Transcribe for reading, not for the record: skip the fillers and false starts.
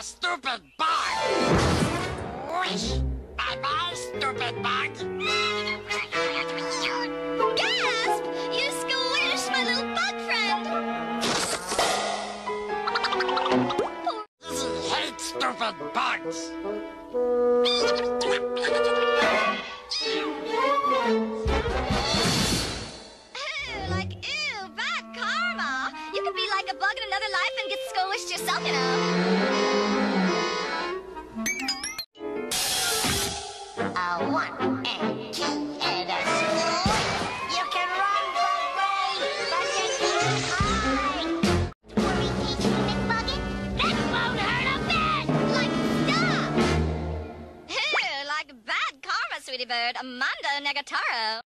stupid bug! Squish! Bye-bye, stupid bug! Gasp! You squished my little bug friend! Lizzie hates stupid bugs! Bad karma! You could be like a bug in another life and get squished yourself, you know. A 1 and 2 and a squish. You can run from way, but you can't hide. Worry, teacher McBucket, that won't hurt a bit. Like, stop! Like bad karma, sweetie bird. Mondo Negataro.